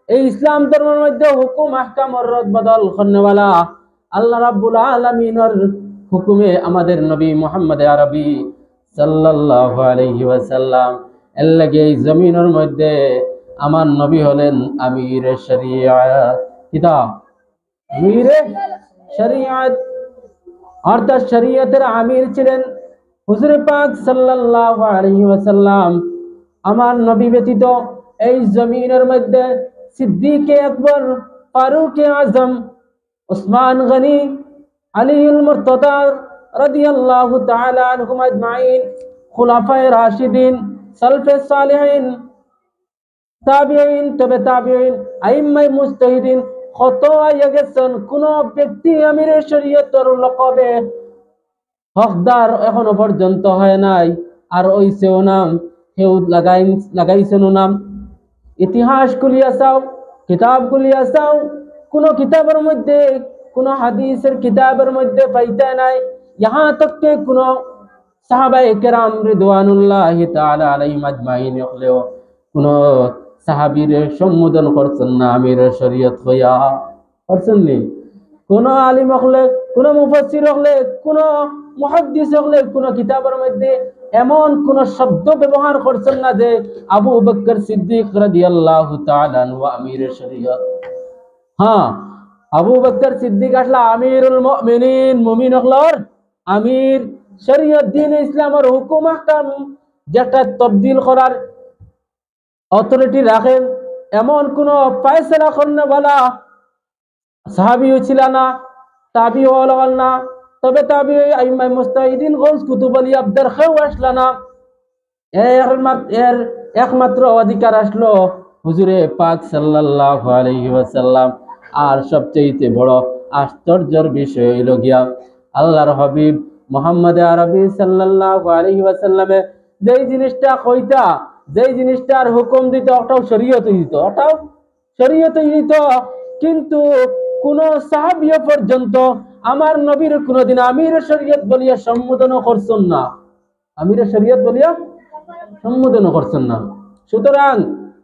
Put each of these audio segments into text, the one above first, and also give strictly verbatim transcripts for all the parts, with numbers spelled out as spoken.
এই ইসলাম ধর্মের মধ্যে হুকুম আহকাম আর রদ বদল করনেওয়ালা আল্লাহ রাব্বুল আলামিনের হুকুমে আমাদের নবী মুহাম্মদ আরবি সাল্লাল্লাহু আলাইহি ওয়াসাল্লাম এর লাগে এই জমিনের মধ্যে আমার নবী হলেন আমির শরিয়াত। কিতাব আমির শরিয়াত অর্থাৎ শরিয়তের আমির ছিলেন হুজুর পাক সাল্লাল্লাহু আলাইহি ওয়াসাল্লাম। আমার নবী ব্যতীত এই জমিনের মধ্যে সিদ্দিকে আকবর, ফারুকে আজম, উসমান গনি, আলীউল মুর্তদা রাদিয়াল্লাহু তাআলা আনহুম আজমাইন, খুলাফায়ে রাশিদিন, সালফে সালেহিন, তাবিঈন, তবে তাবিঈন, আইম্মায়ে মুজতাহিদিন কত আগে গেছেন। কোন ব্যক্তি আমিরের শরীয়তের লকবে হকদার এখনো পর্যন্ত হয় নাই। আর ওইসেও নাম কেউ লাগাই লাগাইছেন নাম। ইতিহাস খুলিয়া চাও, কিতাব খুলিয়া চাও, কোন কিতাবের মধ্যে কোন হাদিসের কিতাবের মধ্যে পাইতে নাই। ইহা তককে কোন সাহাবায়ে কেরাম রিদওয়ানুল্লাহি তাআলা আলাইহিম আজমাইন হলেও কোন সাহাবীর সম্বোধন করছেন না আমিরের শরীয়ত হইয়া, করছেন নি? কোন আলিম হলে, কোন মুফাসসির হলে, কোন মুহাদ্দিস হলে কোন কিতাবের মধ্যে এমন কোন শব্দ ব্যবহার করছেন না যে আবু বকর সিদ্দিক রাদিয়াল্লাহু তাআলা আনহু আমিরের শরীয়ত। হ্যাঁ, আবু বকর সিদ্দিক আসলে আমিরুল মুমিনিন, মুমিন হলর আমির। শরীয়ত দ্বীন ইসলামের হুকুম আহকাম যেটা তবদিল করার অথরিটি রাখেন এমন কোন ফয়সালা করনেওয়ালা সাহাবীও ছিল না, তাবিঈও হল না। তবে তাবিঈ আইম্মায়ে মুজতাহিদিন গৌস কুতুব আলী আবদার খেও আসলো না। এর এর একমাত্র অধিকার আসলো হুজুরে পাক সাল্লাল্লাহু আলাইহি ওয়াসাল্লাম। আর সবচেয়ে বড় আশ্চর্যের বিষয় হইল গিয়া আল্লাহর হাবিব মুহাম্মদ আরবি সাল্লাল্লাহু আলাইহি ওয়াসাল্লামে যেই জিনিসটা কইতা, যেই জিনিসটার হুকুম দিত ওটাও শরীয়ত দিত, ওটাও শরীয়ত দিত। কিন্তু কোন সাহাবী পর্যন্ত আমার নবীর কোনদিন আমির শরীয়ত বলিয়া সম্বোধন করছেন না, আমির শরীয়ত বলিয়া সম্বোধন করছেন না। সুতরাং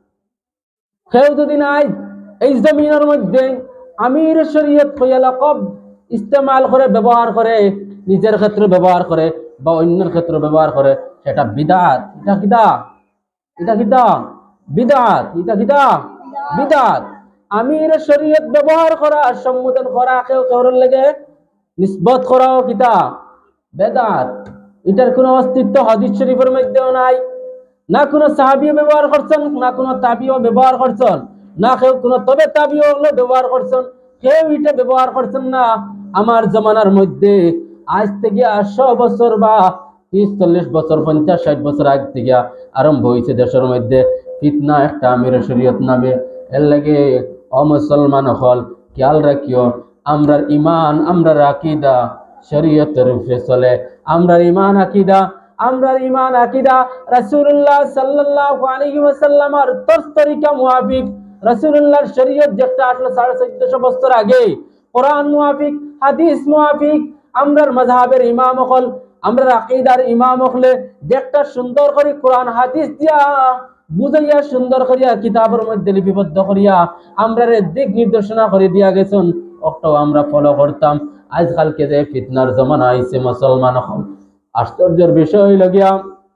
কেউ যদি নাই এই জমিনের মধ্যে আমির শরীয়ত কইয়া লকব ইস্তেমাল করে, ব্যবহার করে, নিজের ক্ষেত্রে ব্যবহার করে বা অন্যের ক্ষেত্রে ব্যবহার করে, সেটা বিদআত। এটা কিতা? এটা কিতা? বিদআত। এটা কিতা? বিদআত। আমির শরীয়ত ব্যবহার করা, সম্বোধন করা, কেউ কেউর লাগে নিসবত করাও কিতা? বিদআত। এটার কোনো অস্তিত্ব হাদিস শরীফের মধ্যেও নাই। না কোনো সাহাবীও ব্যবহার করছেন, না কোনো তাবিঈও ব্যবহার করছেন, না কেউ কোনো তবে তাবিঈও ব্যবহার করছেন, কেউ এটা ব্যবহার করছেন না। আমার জমানার মধ্যে আজ থেকে আটশো বছর বা ত্রিশ চল্লিশ বছর, পঞ্চাশ ষাট বছর আগ থেকে আরম্ভ হয়েছে দেশের মধ্যে ফিতনা একটা আমির শরীয়ত নামে। এর লাগে অমুসলমান হল খেয়াল রাখিও, আমরার ইমান, আমরার আকীদা শরীয়তের উপরে চলে। আমরার ইমান আকীদা, আমরার ইমান আকীদা রাসূলুল্লাহ সাল্লাল্লাহু আলাইহি ওয়াসাল্লামের তরজ তরিকা মুআফিক, রাসূলুল্লাহর শরীয়ত যেটা আসলে সাড়ে চোদ্দশো বছর আগে, কোরআন মুআফিক, হাদিস মুআফিক। আমরার মাযহাবের ইমাম হল, আমরার আকীদার ইমাম হলে যেটা সুন্দর করে কোরআন হাদিস দিয়া বুঝাইয়া, সুন্দর করিয়া কিতাবের মধ্যে লিপিবদ্ধ করিয়া আমরার দিক নির্দেশনা করে দিয়া গেছেন, ওটাও আমরা ফলো করতাম। আজকালকে যে ফিতনার জমানা আইছে মুসলমান হল, আশ্চর্যের বিষয় হইল গিয়া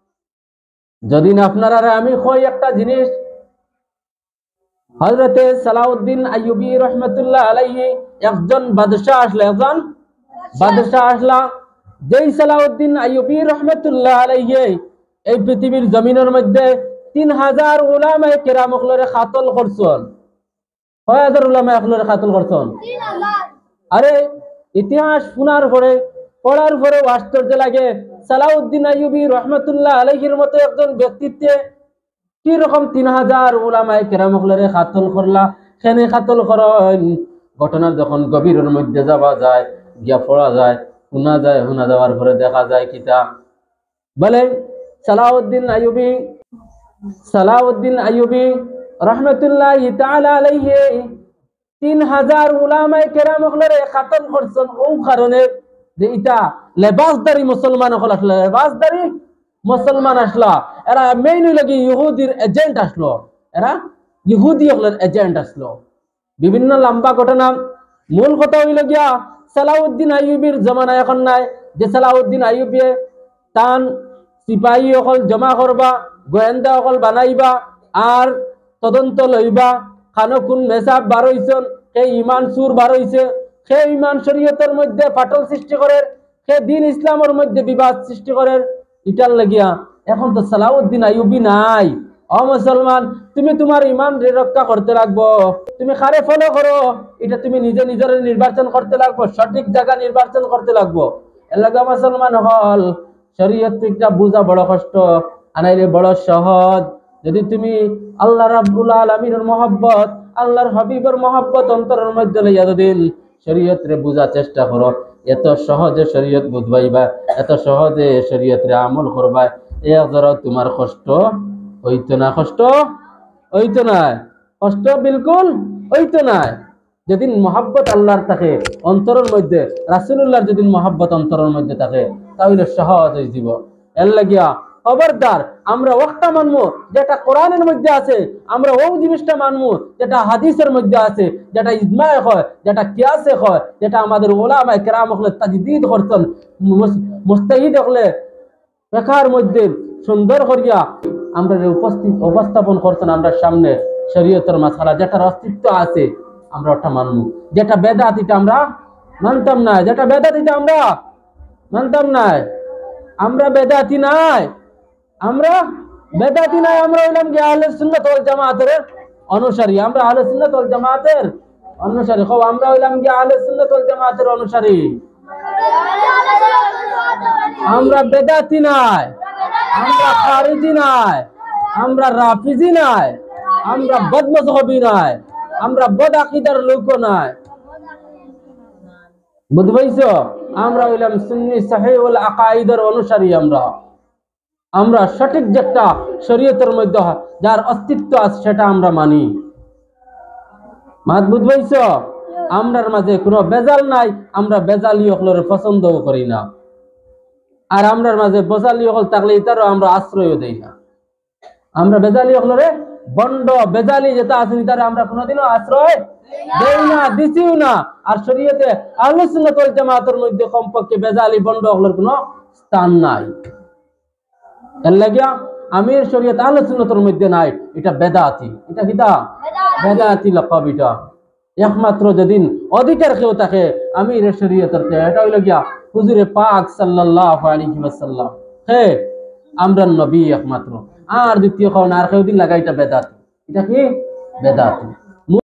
যদি না আপনারা আমি কই একটা জিনিস, হযরতে সালাউদ্দিন আইয়ুবী রাহমাতুল্লাহ আলাইহি একজন বাদশা আসলে, একজন বাদশা আসলা। যেই সালাউদ্দিন আইয়ুবী রাহমাতুল্লাহ আলাইহি এই পৃথিবীর জমিনের মধ্যে তিন হাজার উলামায়ে কেরাম হলরে কাতল করছেন। কয় হাজার উলামায়ে হলরে কাতল করছেন? আরে ইতিহাস শোনার পরে, পড়ার পরে আশ্চর্য লাগে। সালাউদ্দিন আইয়ুবী রাহমাতুল্লাহ আলাইহির মতো একজন ব্যক্তিত্বে কি রকম তিন হাজার উলামায়ে কেরাম হলরে কাতল করলা? কেনে কাতল করেন? ঘটনা যখন গভীরের মধ্যে যাওয়া যায়, গিয়া পড়া যায়, শোনা যায়, শোনা যাওয়ার পরে দেখা যায় কিতা বলে সালাউদ্দিন আইয়ুবী সালাউদ্দিন আইয়ুবী রাহমাতুল্লাহি তাআলা আলাইহি তিন হাজার উলামায়ে কেরাম হলরে কাতল করছেন ও কারণে যে এটা লেবাসদারি মুসলমান হল, আসলে লেবাসদারি মুসলমান আসলা, এরা মেইন লাগি ইহুদির এজেন্ট আসলো। এরা ইহুদি হলের এজেন্ট আসলো বিভিন্ন লম্বা ঘটনা। মূল কথা হইল গিয়া সালাউদ্দিন আইয়ুবীর জমানা এখন নাই, যে সালাউদ্দিন আইয়ুবে তান সিপাহী অকল জমা করবা, গোয়েন্দা অকল বানাইবা, আর তদন্ত লইবা খানো কোন মেসাব বার হইছেন, সেই ইমান সুর বার হইছে, সেই ইমান শরীয়তের মধ্যে ফাটল সৃষ্টি করে, সে দিন ইসলামের মধ্যে বিবাদ সৃষ্টি করে। এটার লাগিয়া এখন তো সালাউদ্দিন আইয়ুবী নাই। অ মুসলমান, তুমি তোমার ইমান রক্ষা করতে লাগবো, তুমি কারে ফলো করো এটা তুমি নিজে নিজের নির্বাচন করতে লাগবো, সঠিক জায়গা নির্বাচন করতে লাগবো। এর লাগা মুসলমান হল শরীয়ত একটা বুঝা বড় কষ্ট, আনাইলে বড় সহজ। যদি তুমি আল্লাহ রাব্বুল আলামিনের মহব্বত, আল্লাহর হাবিবের মহব্বত অন্তরের মধ্যে লইয়া দিন শরীয়ত রে বুঝার চেষ্টা করো, এত সহজে শরীয়ত বুঝবাইবা, এত সহজে শরীয়ত রে আমল করবা, এ ধরো তোমার কষ্ট হইতো না, কষ্ট হইতো না, কষ্ট বিলকুল হইতো না। যেদিন মহাব্বত আল্লাহর থাকে অন্তরের মধ্যে, রাসূলুল্লাহর যেদিন মহাব্বত অন্তরের মধ্যে থাকে, তাহলে সহজ হয়ে যাব। এর লাগিয়া খবরদার আমরা ওয়াক্তা মানবো যেটা কোরআনের মধ্যে আছে, আমরা ওই জিনিসটা মানবো যেটা হাদিসের মধ্যে আছে, যেটা ইজমায়ে হয়, যেটা কিয়াসে হয়, যেটা আমাদের উলামায়ে কেরাম হলে তাজদীদ করতেন, মুস্তাহিদ হলে ফিকহের মধ্যে সুন্দর করিয়া আমরা উপস্থিত উপস্থাপন করতেন আমরা সামনে শরীয়তের মাসালা যেটার অস্তিত্ব আছে আমরা ওটা মানবো। যেটা বেদাত এটা আমরা মানতাম না, যেটা বেদাত এটা আমরা মানতাম না। আমরা বেদাতি নাই, আমরা বেদাতি নাই, আমরা হইলাম কি আহলে সুন্নাত ওয়াল জামাতের অনুসারী। আমরা আহলে সুন্নাত ওয়াল জামাতের অনুসারী। কও আমরা হইলাম কি আহলে সুন্নাত ওয়াল জামাতের অনুসারী। আমরা বেদাতি নাই, আমরা খারিজি নাই, আমরা রাফিজি নাই, আমরা বদমজহবি নাই, আমরা বদ আকীদার লোক নাই। বুঝবাইছো? আমরা হইলাম সুন্নি সাহিহুল আকাইদের অনুসারী। আমরা আমরা সঠিক যেটা শরীয়তের মধ্যে যার অস্তিত্ব আছে সেটা আমরা মানি। মাত বুঝবাইছো? আমরার মাঝে কোনো বেজাল নাই, আমরা বেজালি হকলের পছন্দও করি না, আর আমরার মাঝে বেজালি হকল থাকলে এটারও আমরা আশ্রয়ও দেই না। আমরা বেজালি হকলরে বন্ড বেজালি যেটা আছে তারা আমরা কোনোদিনও আশ্রয় দেই না, দিছিও না। আর শরীয়তে আহলে সুন্নাত ওয়াল জামাতের মধ্যে কমপক্ষে বেজালি বন্ড হকলের কোনো স্থান নাই। এর লাগিয়া আমির শরীয়ত আহলে সুন্নাতের মধ্যে নাই, এটা বেদাতি। এটা কিটা বেদাতি লকব। এটা একমাত্র যেদিন অধিকার কেউ থাকে আমির শরীয়তের, এটা হইল গিয়া হুজুরে পাক সাল্লাল্লাহু আলাইহি ওয়াসাল্লাম। হে আমরা নবী একমাত্র, আর দ্বিতীয় কোন আর কেউ দিন লাগা, এটা বেদাতি। এটা কি বেদাতি।